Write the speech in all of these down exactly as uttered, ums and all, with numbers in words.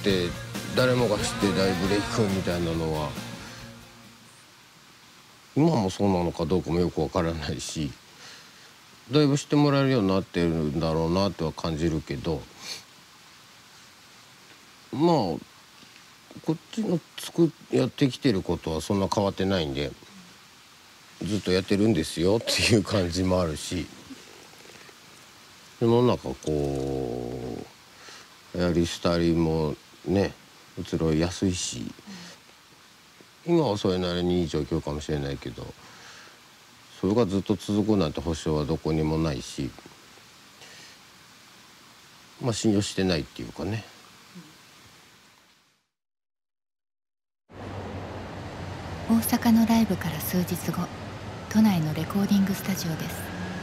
って誰もが知って大ブレイクみたいなのは今もそうなのかどうかもよくわからないし、だいぶ知ってもらえるようになってるんだろうなとは感じるけど、まあこっちのつくやってきてることはそんな変わってないんで、ずっとやってるんですよっていう感じもあるし、世の中こうやり廃りもね移ろいやすいし、今はそれなりにいい状況かもしれないけど、それがずっと続くなんて保証はどこにもないし、まあ信用してないっていうかね。 大阪のライブから数日後、都内のレコーディングスタジオです。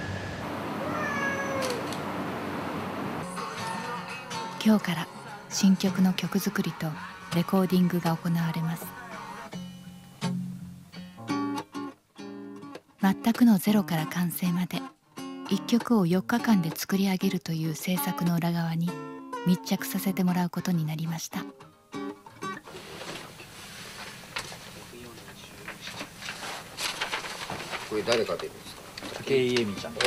今日から新曲の曲作りとレコーディングが行われます。全くのゼロから完成までいっきょくをよっかかんで作り上げるという制作の裏側に密着させてもらうことになりました。 これ誰が出るんですか？ 武井絵美ちゃん。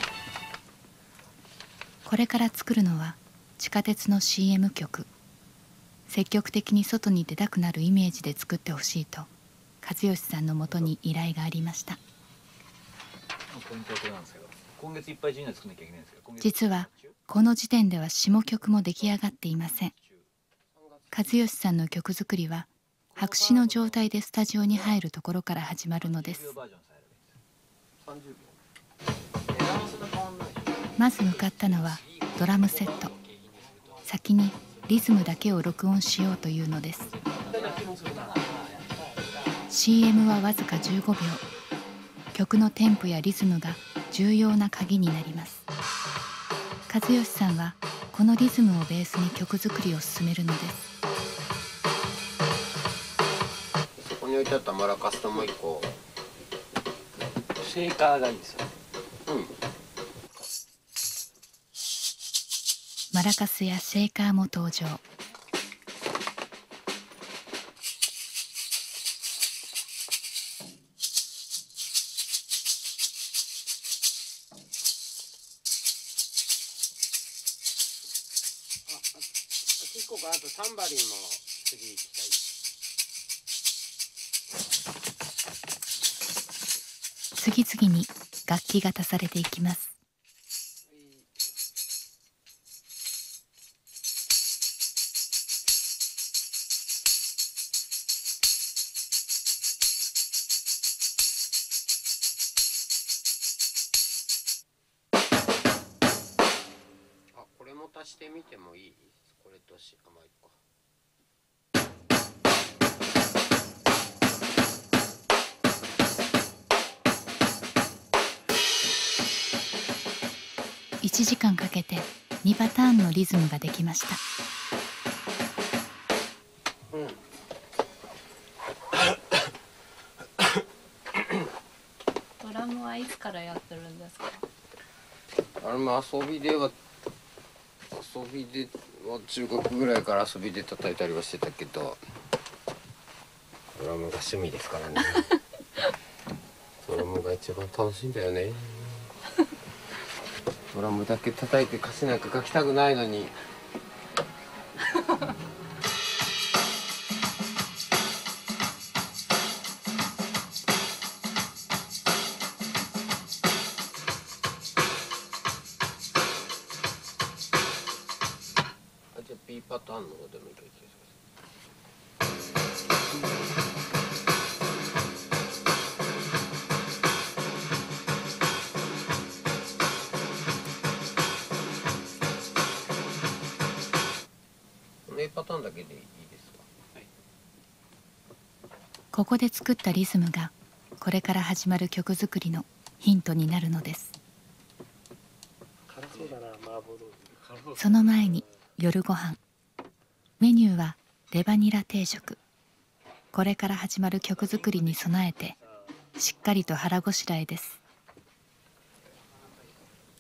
これから作るのは地下鉄の シーエム 曲。積極的に外に出たくなるイメージで作ってほしいと和義さんのもとに依頼がありました。 ポイントはこれなんですけど、今月いっぱい中には作んなきゃいけないんですけど、 実はこの時点では下曲も出来上がっていません。和義さんの曲作りは白紙の状態でスタジオに入るところから始まるのです。まず向かったのはドラムセット。先にリズムだけを録音しようというのです。 シーエム はわずかじゅうごびょう。曲のテンポやリズムが重要な鍵になります。和義さんはこのリズムをベースに曲作りを進めるのです。 そこに置いてあったマラカスともう一個シェーカーがいいですよね。 うん。 マラカスやシェーカーも登場。 結構あとタンバリンも次行きたい。 次々に楽器が足されていきます。 あ、これも足してみてもいい？これとし、あ、まあいいか。 いちじかんかけてにパターンのリズムができました。 うん、 ドラムはいつからやってるんですか？ あれも遊びでは遊びでは中学ぐらいから遊びで叩いたりはしてたけど、ドラムが趣味ですからね。ドラムが一番楽しいんだよね。ドラムだけ叩いて歌詞なんか書きたくないのに。あ、じゃあ B パターンの方でもいいかいけA パターンだけでいいですか？はい、 ここで作ったリズムがこれから始まる曲作りのヒントになるのです。その前に夜ご飯。メニューはレバニラ定食。これから始まる曲作りに備えてしっかりと腹ごしらえです。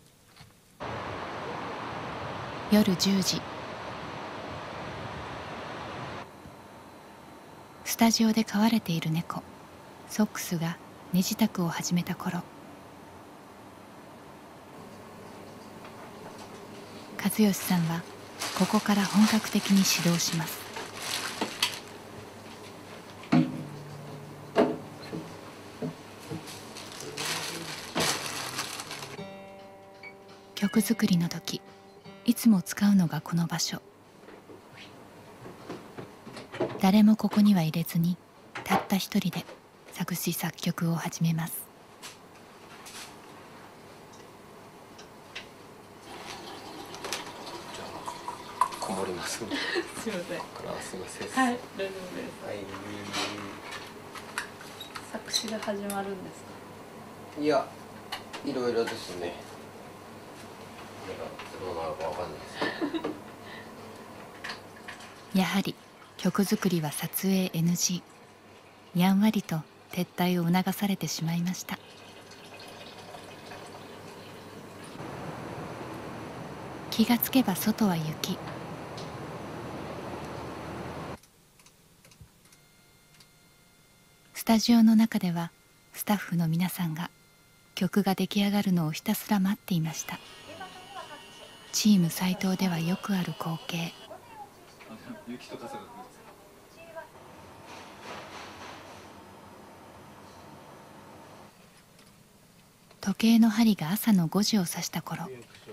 夜じゅうじ。 スタジオで飼われている猫ソックスが寝支度を始めた頃、和義さんはここから本格的に指導します。曲作りの時、いつも使うのがこの場所。誰もここには入れずに、たった一人で作詞作曲を始めます。 こもります。すみますいません。 すみません。 はい、大丈夫です。 はい。 作詞が始まるんですか。 いや、いろいろですね。どうなるかわかんないです。 やはり曲作りは撮影 エヌジー。やんわりと撤退を促されてしまいました。気がつけば外は雪。スタジオの中ではスタッフの皆さんが曲が出来上がるのをひたすら待っていました。チーム斎藤ではよくある光景。 雪と傘が降る。 時計の針が朝のごじを指した頃、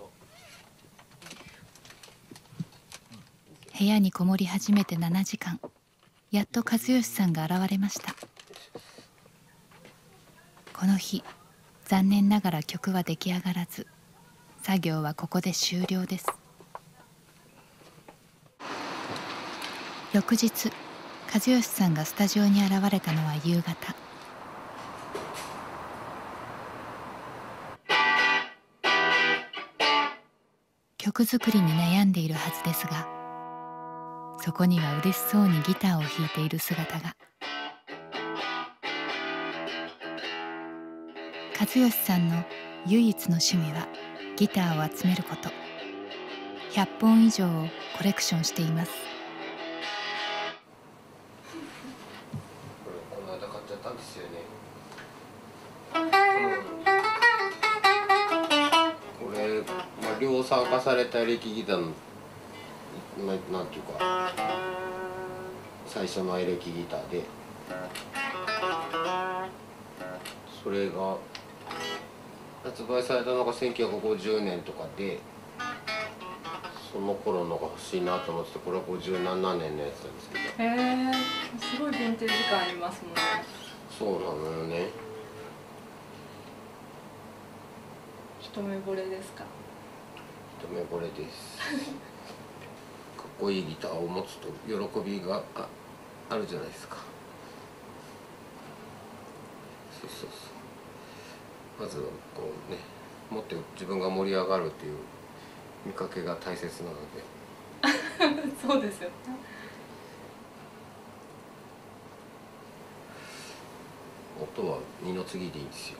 部屋にこもり始めてななじかん、やっと和義さんが現れました。この日、残念ながら曲は出来上がらず、作業はここで終了です。翌日、和義さんがスタジオに現れたのは夕方。曲作りに悩んでいるはずですが、そこには嬉しそうにギターを弾いている姿が。和義さんの唯一の趣味はギターを集めること。ひゃっぽん以上をコレクションしています。 これこの間買っちゃったんですよね。これ、まあ、量産化されたエレキギターのななんていうか最初のエレキギターで、それが発売されたのがせんきゅうひゃくごじゅうねんとかで、その頃のが欲しいなと思ってて、これはごじゅうななねんのやつなんですけど。 へえ、すごいヴィンテージ感ありますもんね。 そうなのよね。 一目惚れですか。 一目惚れです。かっこいいギターを持つと喜びが あ, あるじゃないですか。そうそうそう。まずはこうね、持って自分が盛り上がるっていう見かけが大切なので。 そうですよね。 音は二の次でいいんですよ。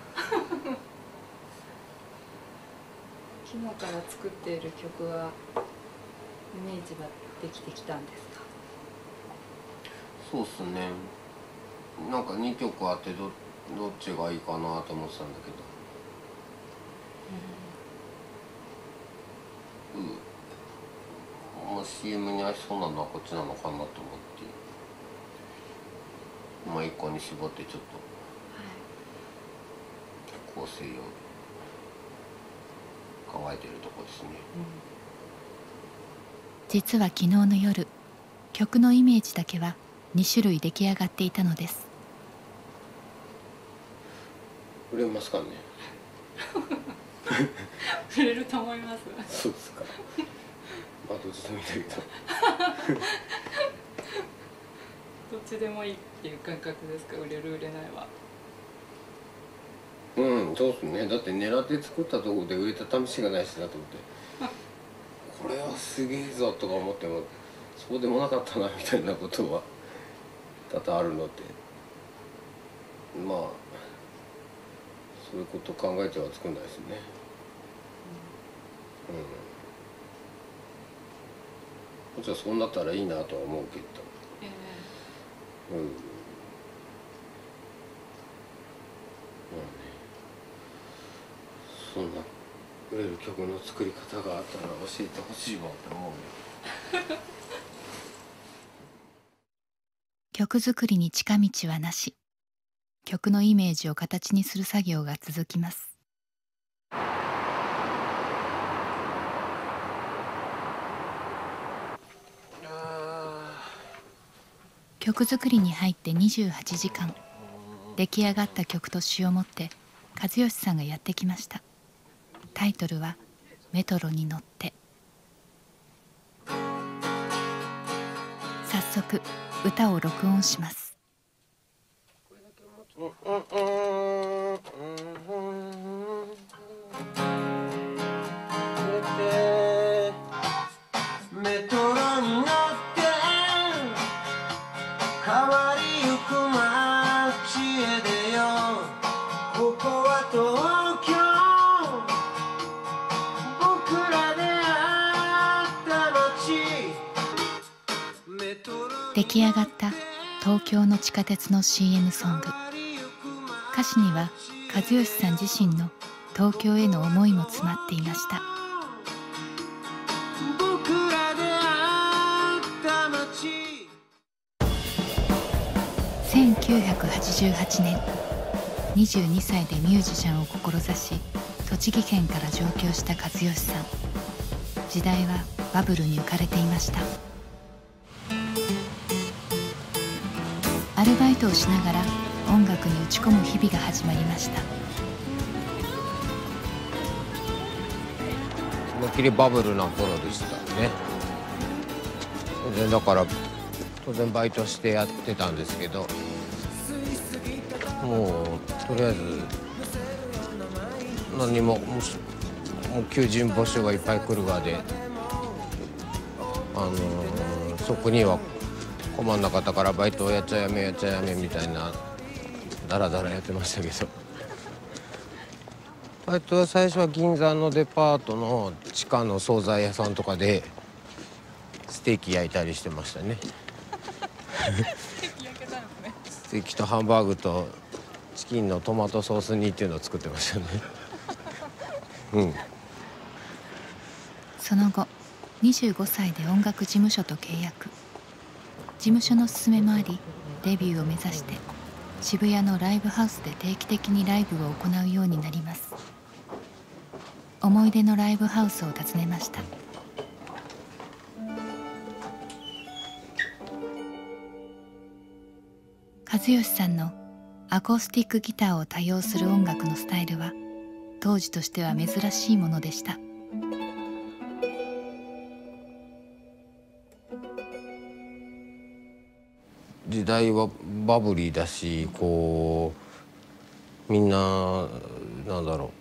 昨日から作っている曲はイメージはできてきたんですか。 そうっすね。なんかにきょくあってどどっちがいいかなと思ってたんだけど、うん、もう シーエム に合いそうなのはこっちなのかなと思って、まあいっこに絞ってちょっと構成を考えているところですね。 実は昨日の夜、曲のイメージだけはにしゅるい出来上がっていたのです。 売れますかね。 売れると思います。 そうですか。まあどっちでもいいんだけど。 どっちでもいいっていう感覚ですか。売れる売れないは。 うん、そうですね。だって狙って作ったところで売れた試しがないしなと思って、これはすげえぞとか思ってもそうでもなかったなみたいなことは多々あるので、まあそういうことを考えては作んないですね。うん。もちろんそうなったらいいなとは思うけど、 えうん、まあね、そんな売れる曲の作り方があったら教えてほしいわって思うよ。 曲作りに近道はなし。曲のイメージを形にする作業が続きます。曲作りに入ってにじゅうはちじかん、出来上がった曲と詩を持って和義さんがやってきました。タイトルは「メトロに乗って」。早速歌を録音します。 メトロに乗って変わりゆく街へ出よう。ここは東京、僕らで会った街。 出来上がった東京の地下鉄の シーエム ソング。歌詞には和義さん自身の東京への思いも詰まっていました。せんきゅうひゃくはちじゅうはちねん、にじゅうにさいでミュージシャンを志し、栃木県から上京した和義さん。時代はバブルに浮かれていました。アルバイトをしながら音楽に打ち込む日々が始まりました。 思いっきりバブルな頃でしたね。でだから当然バイトしてやってたんですけど、もうとりあえず何ももう、もう求人募集がいっぱい来るわで、あのー、そこには困んなかったからバイトをやっちゃやめやっちゃやめみたいなダラダラやってましたけど、バイトは最初は銀座のデパートの地下の惣菜屋さんとかでステーキ焼いたりしてましたね。ステーキとハンバーグとチキンのトマトソース煮っていうのを作ってましたね。うん。 その後にじゅうごさいで音楽事務所と契約。事務所の勧めもあり、デビューを目指して渋谷のライブハウスで定期的にライブを行うようになります。思い出のライブハウスを訪ねました。和義さんのアコースティックギターを多用する音楽のスタイルは当時としては珍しいものでした。 時代はバブリーだし、こうみんななんだろ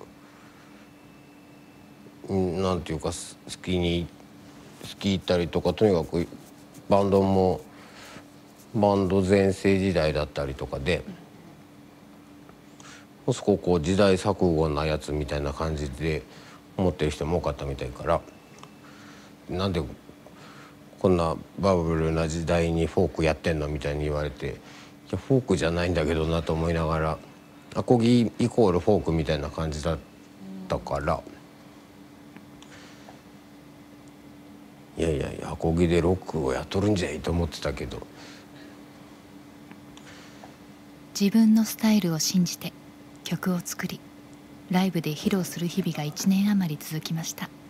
う、なんていうか好きに好き行ったりとか、とにかくバンドもバンド全盛時代だったりとかで、もしこう時代錯誤なやつみたいな感じで思ってる人も多かったみたいから、なんでこんなバブルな時代にフォークやってんのみたいに言われて、いやフォークじゃないんだけどなと思いながら、アコギイコールフォークみたいな感じだったから、いやいやいやアコギでロックをやっとるんじゃいと思ってたけど、 自分のスタイルを信じて曲を作り、ライブで披露する日々がいちねん余り続きました。